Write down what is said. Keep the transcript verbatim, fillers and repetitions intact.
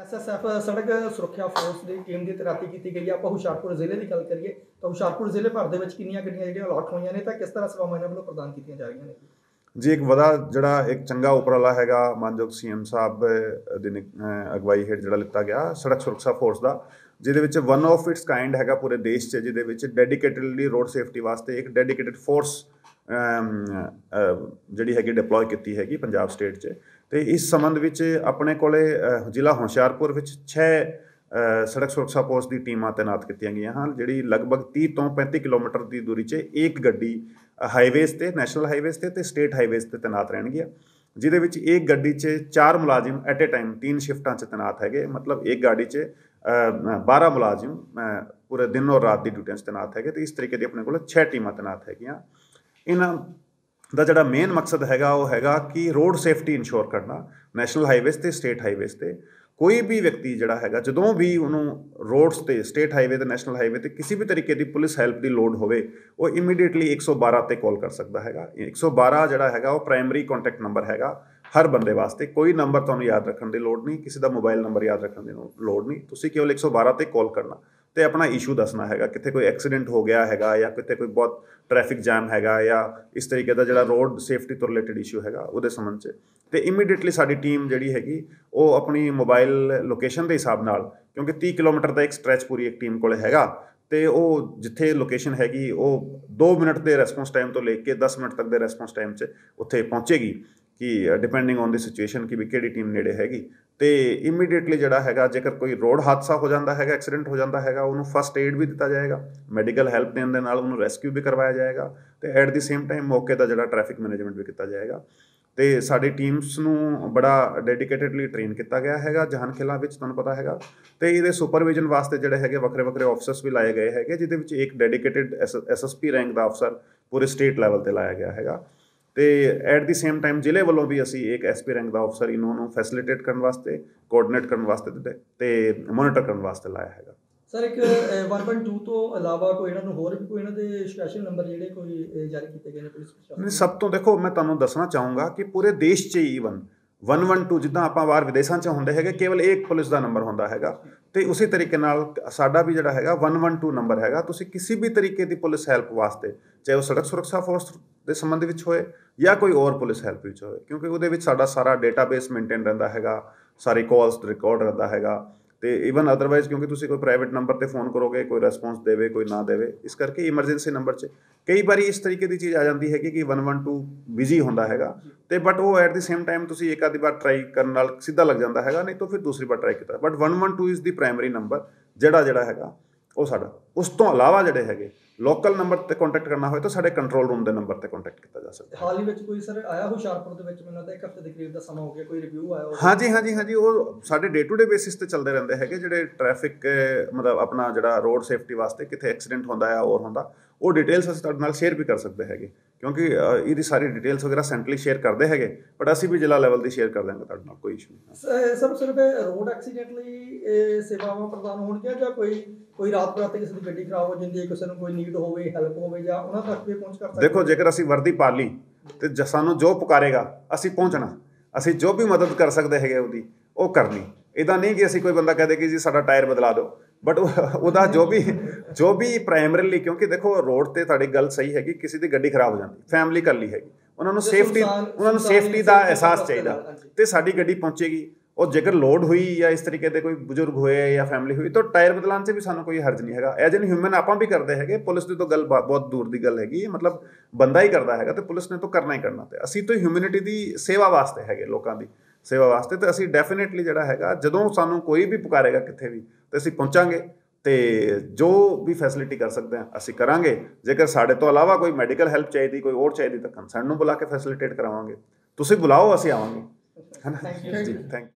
S S F ਸੜਕ ਸੁਰੱਖਿਆ force ਦੀ team ਦੀ ਤੈਨਾਤੀ ਕੀਤੀ ਗਈ ਹੈ। ਆਪਾਂ ਹੁਸ਼ਿਆਰਪੁਰ ਜ਼ਿਲ੍ਹੇ ਦੀ ਗੱਲ ਕਰੀਏ ਤਾਂ ਹੁਸ਼ਿਆਰਪੁਰ ਜ਼ਿਲ੍ਹੇ ਭਰ ਦੇ ਵਿੱਚ ਕਿੰਨੀਆਂ ਗੱਡੀਆਂ ਜਿਹੜੀਆਂ ਅਲਾਟ ਹੋਈਆਂ ਨੇ ਤਾਂ ਕਿਸ ਤਰ੍ਹਾਂ ਸੇਵਾਵਾਂ ਇਹਨਾਂ ਵੱਲੋਂ ਪ੍ਰਦਾਨ ਕੀਤੀਆਂ ਜਾ ਰਹੀਆਂ ਨੇ ਜੀ। ਇੱਕ ਬੜਾ ਜਿਹੜਾ ਇੱਕ ਚੰਗਾ ਉਪਰਾਲਾ ਹੈਗਾ ਮਾਨਯੋਗ ਸੀ ਐਮ ਸਾਹਿਬ ਦੀ ਅਗਵਾਈ ਹੇਠ ਜਿਹੜਾ ਲਿੱਤਾ ਗਿਆ ਸੜਕ ਸੁਰੱਖਿਆ ਫੋਰਸ ਦਾ, ਜਿਹਦੇ ਵਿੱਚ ਵਨ ਆਫ ਇਟਸ ਕਾਈਂਡ ਹੈਗਾ ਪੂਰੇ ਦੇਸ਼ 'ਚ, ਜਿਹਦੇ ਵਿੱਚ ਡੈਡੀਕੇਟਡਲੀ ਰੋਡ ਸੇਫਟੀ ਵਾਸਤੇ ਇੱਕ ਡੈਡੀਕੇਟਡ ਫੋਰਸ ਜਿਹੜੀ ਹੈਗੀ ਡਿਪਲੋਏ ਕੀਤੀ ਹੈਗੀ ਪੰਜਾਬ ਸਟੇਟ 'ਚ। ਅਤੇ ਇਸ ਸੰਬੰਧ ਵਿੱਚ ਆਪਣੇ ਕੋਲ ਜ਼ਿਲ੍ਹਾ ਹੁਸ਼ਿਆਰਪੁਰ ਵਿੱਚ ਛੇ ਸੜਕ ਸੁਰੱਖਿਆ ਫੋਰਸ ਦੀ ਟੀਮਾਂ ਤੈਨਾਤ ਕੀਤੀਆਂ ਗਈਆਂ ਹਨ, ਜਿਹੜੀ ਲਗਭਗ ਤੀਹ ਤੋਂ ਪੈਂਤੀ ਕਿਲੋਮੀਟਰ ਦੀ ਦੂਰੀ 'ਚ ਇੱਕ ਗੱਡੀ ਹਾਈਵੇਜ਼ 'ਤੇ, ਨੈਸ਼ਨਲ ਹਾਈਵੇਜ਼ 'ਤੇ ਅਤੇ ਸਟੇਟ ਹਾਈਵੇਜ਼ 'ਤੇ ਤੈਨਾਤ ਰਹਿਣਗੀਆਂ, ਜਿਹਦੇ ਵਿੱਚ ਇੱਕ ਗੱਡੀ 'ਚ ਚਾਰ ਮੁਲਾਜ਼ਮ ਐਟ ਏ ਟਾਈਮ ਤਿੰਨ ਸ਼ਿਫਟਾਂ 'ਚ ਤੈਨਾਤ ਹੈਗੇ। ਮਤਲਬ ਇੱਕ ਗਾੜੀ 'ਚ ਬਾਰਾਂ ਮੁਲਾਜ਼ਮ ਪੂਰੇ ਦਿਨ ਔਰ ਰਾਤ ਦੀ ਡਿਊਟੀਆਂ 'ਚ ਤੈਨਾਤ ਹੈਗੇ। ਅਤੇ ਇਸ ਤਰੀਕੇ ਦੀ ਆਪਣੇ ਕੋਲ ਛੇ ਟੀਮਾਂ ਤੈਨਾਤ ਹੈਗੀਆਂ। ਇਹਨਾਂ ਦਾ ਜਿਹੜਾ ਮੇਨ ਮਕਸਦ ਹੈਗਾ ਉਹ ਹੈਗਾ ਕਿ ਰੋਡ ਸੇਫਟੀ ਇਨਸ਼ੋਰ ਕਰਨਾ ਨੈਸ਼ਨਲ ਹਾਈਵੇਜ਼ 'ਤੇ, ਸਟੇਟ ਹਾਈਵੇਜ਼ 'ਤੇ। ਕੋਈ ਵੀ ਵਿਅਕਤੀ ਜਿਹੜਾ ਹੈਗਾ ਜਦੋਂ ਵੀ ਉਹਨੂੰ ਰੋਡਸ 'ਤੇ, ਸਟੇਟ ਹਾਈਵੇ 'ਤੇ, ਨੈਸ਼ਨਲ ਹਾਈਵੇ 'ਤੇ ਕਿਸੇ ਵੀ ਤਰੀਕੇ ਦੀ ਪੁਲਿਸ ਹੈਲਪ ਦੀ ਲੋੜ ਹੋਵੇ, ਉਹ ਇਮੀਡੀਏਟਲੀ ਇੱਕ ਸੌ ਬਾਰਾਂ 'ਤੇ ਕਾਲ ਕਰ ਸਕਦਾ ਹੈਗਾ। ਇੱਕ ਸੌ ਬਾਰਾਂ ਜਿਹੜਾ ਹੈਗਾ ਉਹ ਪ੍ਰਾਇਮਰੀ ਕੰਟੈਕਟ ਨੰਬਰ ਹੈਗਾ ਹਰ ਬੰਦੇ ਵਾਸਤੇ। ਕੋਈ ਨੰਬਰ ਤੁਹਾਨੂੰ ਯਾਦ ਰੱਖਣ ਦੀ ਲੋੜ ਨਹੀਂ, ਕਿਸੇ ਦਾ ਮੋਬਾਈਲ ਨੰਬਰ ਯਾਦ ਰੱਖਣ ਦੀ ਲੋੜ ਨਹੀਂ। ਤੁਸੀਂ ਕੇਵਲ ਇੱਕ ਸੌ ਬਾਰਾਂ 'ਤੇ ਕਾਲ ਕਰਨਾ ਅਤੇ ਆਪਣਾ ਇਸ਼ੂ ਦੱਸਣਾ ਹੈਗਾ, ਕਿਤੇ ਕੋਈ ਐਕਸੀਡੈਂਟ ਹੋ ਗਿਆ ਹੈਗਾ ਜਾਂ ਕਿਤੇ ਕੋਈ ਬਹੁਤ ਟ੍ਰੈਫਿਕ ਜੈਮ ਹੈਗਾ ਜਾਂ ਇਸ ਤਰੀਕੇ ਦਾ ਜਿਹੜਾ ਰੋਡ ਸੇਫਟੀ ਤੋਂ ਰਿਲੇਟਡ ਇਸ਼ੂ ਹੈਗਾ ਉਹਦੇ ਸੰਬੰਧ 'ਚ। ਅਤੇ ਇਮੀਡੀਏਟਲੀ ਸਾਡੀ ਟੀਮ ਜਿਹੜੀ ਹੈਗੀ ਉਹ ਆਪਣੀ ਮੋਬਾਈਲ ਲੋਕੇਸ਼ਨ ਦੇ ਹਿਸਾਬ ਨਾਲ, ਕਿਉਂਕਿ ਤੀਹ ਕਿਲੋਮੀਟਰ ਦਾ ਇੱਕ ਸਟ੍ਰੈਚ ਪੂਰੀ ਇੱਕ ਟੀਮ ਕੋਲ ਹੈਗਾ, ਅਤੇ ਉਹ ਜਿੱਥੇ ਲੋਕੇਸ਼ਨ ਹੈਗੀ ਉਹ ਦੋ ਮਿੰਟ ਦੇ ਰੈਸਪੌਂਸ ਟਾਈਮ ਤੋਂ ਲੈ ਕੇ ਦਸ ਮਿੰਟ ਤੱਕ ਦੇ ਰੈਸਪੌਂਸ ਟਾਈਮ 'ਚ ਉੱਥੇ ਪਹੁੰਚੇਗੀ, ਕਿ ਡਿਪੈਂਡਿੰਗ ਔਨ ਦੀ ਸਿਚੁਏਸ਼ਨ ਕਿ ਵੀ ਕਿਹੜੀ ਟੀਮ ਨੇੜੇ ਹੈਗੀ। ਅਤੇ ਇਮੀਡੀਏਟਲੀ ਜਿਹੜਾ ਹੈਗਾ ਜੇਕਰ ਕੋਈ ਰੋਡ ਹਾਦਸਾ ਹੋ ਜਾਂਦਾ ਹੈਗਾ, ਐਕਸੀਡੈਂਟ ਹੋ ਜਾਂਦਾ ਹੈਗਾ, ਉਹਨੂੰ ਫਸਟ ਏਡ ਵੀ ਦਿੱਤਾ ਜਾਏਗਾ, ਮੈਡੀਕਲ ਹੈਲਪ ਦੇਣ ਦੇ ਨਾਲ ਉਹਨੂੰ ਰੈਸਕਿਊ ਵੀ ਕਰਵਾਇਆ ਜਾਏਗਾ, ਅਤੇ ਐਟ ਦੀ ਸੇਮ ਟਾਈਮ ਮੌਕੇ ਦਾ ਜਿਹੜਾ ਟ੍ਰੈਫਿਕ ਮੈਨੇਜਮੈਂਟ ਵੀ ਕੀਤਾ ਜਾਏਗਾ। ਅਤੇ ਸਾਡੀ ਟੀਮਸ ਨੂੰ ਬੜਾ ਡੈਡੀਕੇਟਡਲੀ ਟ੍ਰੇਨ ਕੀਤਾ ਗਿਆ ਹੈਗਾ ਜਹਾਨ ਖੇਲਾਂ ਵਿੱਚ, ਤੁਹਾਨੂੰ ਪਤਾ ਹੈਗਾ। ਅਤੇ ਇਹਦੇ ਸੁਪਰਵਿਜ਼ਨ ਵਾਸਤੇ ਜਿਹੜੇ ਹੈਗੇ ਵੱਖਰੇ ਵੱਖਰੇ ਆਫਿਸਰਸ ਵੀ ਲਾਏ ਗਏ ਹੈਗੇ, ਜਿਹਦੇ ਵਿੱਚ ਇੱਕ dedicated S S S P rank ਦਾ ਅਫਸਰ ਪੂਰੇ ਸਟੇਟ ਲੈਵਲ 'ਤੇ ਲਾਇਆ ਗਿਆ ਹੈਗਾ। ਅਤੇ ਐਟ ਦੀ ਸੇਮ ਟਾਈਮ ਜ਼ਿਲ੍ਹੇ ਵੱਲੋਂ ਵੀ ਅਸੀਂ ਇੱਕ ਐਸ ਪੀ ਰੈਂਕ ਦਾ ਅਫਸਰ ਇਹਨਾਂ ਨੂੰ ਫੈਸਿਲੀਟੇਟ ਕਰਨ ਵਾਸਤੇ, ਕੋਆਰਡੀਨੇਟ ਕਰਨ ਵਾਸਤੇ ਅਤੇ ਮੋਨੀਟਰ ਕਰਨ ਵਾਸਤੇ ਲਾਇਆ ਹੈਗਾ। ਸਰ, ਇੱਕ ਵਨ ਵਨ ਟੂ ਤੋਂ ਇਲਾਵਾ ਕੋਈ ਇਹਨਾਂ ਨੂੰ ਹੋਰ ਵੀ ਕੋਈ ਇਹਨਾਂ ਦੇ ਸਪੈਸ਼ਲ ਨੰਬਰ ਜਿਹੜੇ ਕੋਈ ਜਾਰੀ ਕੀਤੇ ਗਏ ਨੇ ਪੁਲਿਸ ਪ੍ਰਸ਼ਾਸਨ? ਸਭ ਤੋਂ ਦੇਖੋ ਮੈਂ ਤੁਹਾਨੂੰ ਦੱਸਣਾ ਚਾਹੂੰਗਾ ਕਿ ਪੂਰੇ ਦੇਸ਼ 'ਚ ਹੀ ਈਵਨ ਵਨ ਵਨ ਟੂ ਜਿੱਦਾਂ ਆਪਾਂ ਬਾਹਰ ਵਿਦੇਸ਼ਾਂ 'ਚ ਹੁੰਦੇ ਹੈਗੇ ਕੇਵਲ ਇੱਕ ਪੁਲਿਸ ਦਾ ਨੰਬਰ ਹੁੰਦਾ ਹੈਗਾ, ਅਤੇ ਉਸੇ ਤਰੀਕੇ ਨਾਲ ਸਾਡਾ ਵੀ ਜਿਹੜਾ ਹੈਗਾ ਵਨ ਵਨ ਟੂ ਨੰਬਰ ਹੈਗਾ। ਤੁਸੀਂ ਕਿਸੇ ਵੀ ਤਰੀਕੇ ਦੀ ਪੁਲਿਸ ਹੈਲਪ ਵਾਸਤੇ, ਚਾਹੇ ਉਹ ਸੜਕ ਸੁਰੱਖਿਆ ਫੋਰਸ ਦੇ ਸੰਬੰਧ ਵਿੱਚ ਹੋਏ ਜਾਂ ਕੋਈ ਹੋਰ ਪੁਲਿਸ ਹੈਲਪ ਵਿੱਚ ਹੋਵੇ, ਕਿਉਂਕਿ ਉਹਦੇ ਵਿੱਚ ਸਾਡਾ ਸਾਰਾ ਡੇਟਾਬੇਸ ਮੇਨਟੇਨ ਰਹਿੰਦਾ ਹੈਗਾ, ਸਾਰੀ ਕਾਲਸ ਰਿਕਾਰਡ ਰਹਿੰਦਾ ਹੈਗਾ। ਅਤੇ ਈਵਨ ਅਦਰਵਾਈਜ਼ ਕਿਉਂਕਿ ਤੁਸੀਂ ਕੋਈ ਪ੍ਰਾਈਵੇਟ ਨੰਬਰ 'ਤੇ ਫੋਨ ਕਰੋਗੇ, ਕੋਈ ਰਿਸਪੌਂਸ ਦੇਵੇ ਕੋਈ ਨਾ ਦੇਵੇ, ਇਸ ਕਰਕੇ ਇਮਰਜੈਂਸੀ ਨੰਬਰ 'ਚ ਕਈ ਵਾਰੀ ਇਸ ਤਰੀਕੇ ਦੀ ਚੀਜ਼ ਆ ਜਾਂਦੀ ਹੈਗੀ ਕਿ ਵਨ ਵਨ ਟੂ ਬਿਜ਼ੀ ਹੁੰਦਾ ਹੈਗਾ, ਅਤੇ ਬਟ ਉਹ ਐਟ ਦੀ ਸੇਮ ਟਾਈਮ ਤੁਸੀਂ ਇੱਕ ਆਧੀ ਵਾਰ ਟਰਾਈ ਕਰਨ ਨਾਲ ਸਿੱਧਾ ਲੱਗ ਜਾਂਦਾ ਹੈਗਾ, ਨਹੀਂ ਤਾਂ ਫਿਰ ਦੂਸਰੀ ਵਾਰ ਟਰਾਈ ਕੀਤਾ। But one one two is the primary number ਜਿਹੜਾ ਜਿਹੜਾ ਹੈਗਾ ਉਹ ਸਾਡਾ। ਉਸ ਤੋਂ ਇਲਾਵਾ ਜਿਹੜੇ ਹੈਗੇ ਲੋਕਲ ਨੰਬਰ 'ਤੇ ਕੰਟੈਕਟ ਕਰਨਾ ਹੋਏ ਤਾਂ ਸਾਡੇ ਕੰਟਰੋਲ ਰੂਮ ਦੇ ਨੰਬਰ 'ਤੇ ਕੰਟੈਕਟ ਕੀਤਾ ਜਾ ਸਕਦਾ। ਹਾਲ ਹੀ ਵਿੱਚ ਕੋਈ ਸਰ ਆਇਆ ਹੁਸ਼ਿਆਰਪੁਰ ਦੇ ਵਿੱਚ, ਮੈਨੂੰ ਲੱਗਦਾ ਇੱਕ ਹਫ਼ਤੇ ਦੇ ਕਰੀਬ ਦਾ ਸਮਾਂ ਹੋ ਗਿਆ, ਕੋਈ ਰਿਵਿਊ ਆਇਆ? ਹਾਂਜੀ ਹਾਂਜੀ ਹਾਂਜੀ ਉਹ ਸਾਡੇ ਡੇ ਟੂ ਡੇ ਬੇਸਿਸ 'ਤੇ ਚੱਲਦੇ ਰਹਿੰਦੇ ਹੈਗੇ, ਜਿਹੜੇ ਟ੍ਰੈਫਿਕ ਮਤਲਬ ਆਪਣਾ ਜਿਹੜਾ ਰੋਡ ਸੇਫਟੀ ਵਾਸਤੇ ਕਿਤੇ ਐਕਸੀਡੈਂਟ ਹੁੰਦਾ ਆ ਹੋਰ ਹੁੰਦਾ, ਉਹ ਡਿਟੇਲਸ ਅਸੀਂ ਤੁਹਾਡੇ ਨਾਲ ਸ਼ੇਅਰ ਵੀ ਕਰ ਸਕਦੇ ਹੈਗੇ, ਕਿਉਂਕਿ ਇਹਦੀ ਸਾਰੀ ਡਿਟੇਲਸ ਵਗੈਰਾ ਸੈਂਟਰਲੀ ਸ਼ੇਅਰ ਕਰਦੇ ਹੈਗੇ, ਬਟ ਅਸੀਂ ਵੀ ਜ਼ਿਲ੍ਹਾ ਲੈਵਲ ਦੀ ਸ਼ੇਅਰ ਕਰ ਦਾਂਗੇ ਤੁਹਾਡੇ ਨਾਲ, ਕੋਈ ਇਸ਼ੂ ਨਹੀਂ। ਸਰ ਸਿਰਫ ਰੋਡ ਐਕਸੀਡੈਂਟ ਲਈ ਸੇਵਾਵਾਂ ਪ੍ਰਦਾਨ ਹੋਣਗੀਆਂ ਜਾਂ ਕੋਈ ਕੋਈ ਰਾਤ ਬਰਾਤੇ ਕਿਸੇ ਦੀ ਗੱਡੀ ਖਰਾਬ ਹੋ ਜਾਂਦੀ ਹੈ, ਕਿਸੇ ਨੂੰ ਕੋਈ ਨੀਡ ਹੋਵੇ, ਹੈਲਪ ਹੋਵੇ, ਜਾਂ ਉਹਨਾਂ ਤੱਕ ਵੀ ਪਹੁੰਚ ਕਰ ਸਕਦੇ? ਦੇਖੋ, ਜੇਕਰ ਅਸੀਂ ਵਰਦੀ ਪਾ ਲਈ ਅਤੇ ਸਾਨੂੰ ਜੋ ਪੁਕਾਰੇਗਾ ਅਸੀਂ ਪਹੁੰਚਣਾ, ਅਸੀਂ ਜੋ ਵੀ ਮਦਦ ਕਰ ਸਕਦੇ ਹੈਗੇ ਉਹਦੀ ਉਹ ਕਰਨੀ। ਇੱਦਾਂ ਨਹੀਂ ਕਿ ਅਸੀਂ ਕੋਈ ਬੰਦਾ ਕਹਦੇ ਕਿ ਜੀ ਸਾਡਾ ਟਾਇਰ ਬਦਲਾ ਦਿਓ, ਬਟ ਉਹਦਾ ਜੋ ਵੀ ਜੋ ਵੀ ਪ੍ਰਾਇਮਰੀਲੀ, ਕਿਉਂਕਿ ਦੇਖੋ ਰੋਡ 'ਤੇ ਤੁਹਾਡੀ ਗੱਲ ਸਹੀ ਹੈਗੀ, ਕਿਸੇ ਦੀ ਗੱਡੀ ਖਰਾਬ ਹੋ ਜਾਂਦੀ, ਫੈਮਿਲੀ ਇਕੱਲੀ ਹੈਗੀ, ਉਹਨਾਂ ਨੂੰ ਸੇਫਟੀ ਉਹਨਾਂ ਨੂੰ ਸੇਫਟੀ ਦਾ ਅਹਿਸਾਸ ਚਾਹੀਦਾ, ਅਤੇ ਸਾਡੀ ਗੱਡੀ ਪਹੁੰਚੇਗੀ। ਉਹ ਜੇਕਰ ਲੋਡ ਹੋਈ ਜਾਂ ਇਸ ਤਰੀਕੇ ਦੇ ਕੋਈ ਬਜ਼ੁਰਗ ਹੋਏ ਜਾਂ ਫੈਮਿਲੀ ਹੋਈ ਤਾਂ ਟਾਇਰ ਬਦਲਾਉਣ 'ਚ ਵੀ ਸਾਨੂੰ ਕੋਈ ਹਰਜ ਨਹੀਂ ਹੈਗਾ। ਐਜ ਐਨ ਹਿਊਮਨ ਆਪਾਂ ਵੀ ਕਰਦੇ ਹੈਗੇ, ਪੁਲਿਸ ਦੀ ਤਾਂ ਗੱਲ ਬਹੁਤ ਦੂਰ ਦੀ ਗੱਲ ਹੈਗੀ, ਮਤਲਬ ਬੰਦਾ ਹੀ ਕਰਦਾ ਹੈਗਾ ਅਤੇ ਪੁਲਿਸ ਨੇ ਤਾਂ ਕਰਨਾ ਹੀ ਕਰਨਾ। ਅਤੇ ਅਸੀਂ ਤਾਂ ਹਿਊਮੈਨਿਟੀ ਦੀ ਸੇਵਾ ਵਾਸਤੇ ਹੈਗੇ, ਲੋਕਾਂ ਦੀ ਸੇਵਾ ਵਾਸਤੇ, ਅਤੇ ਅਸੀਂ ਡੈਫੀਨੇਟਲੀ ਜਿਹੜਾ ਹੈਗਾ ਜਦੋਂ ਸਾਨੂੰ ਕੋਈ ਵੀ ਪੁਕਾਰੇਗਾ ਕਿੱਥੇ ਵੀ ਤਾਂ ਅਸੀਂ ਪਹੁੰਚਾਂਗੇ, ਅਤੇ ਜੋ ਵੀ ਫੈਸਿਲਿਟੀ ਕਰ ਸਕਦੇ ਹਾਂ ਅਸੀਂ ਕਰਾਂਗੇ। ਜੇਕਰ ਸਾਡੇ ਤੋਂ ਇਲਾਵਾ ਕੋਈ ਮੈਡੀਕਲ ਹੈਲਪ ਚਾਹੀਦੀ, ਕੋਈ ਹੋਰ ਚਾਹੀਦੀ ਤਾਂ ਕੰਸਰਨ ਨੂੰ ਬੁਲਾ ਕੇ ਫੈਸਿਲਿਟੇਟ ਕਰਾਵਾਂਗੇ। ਤੁਸੀਂ ਬੁਲਾਓ, ਅਸੀਂ ਆਵਾਂਗੇ, ਹੈ ਨਾ ਜੀ। Thank you.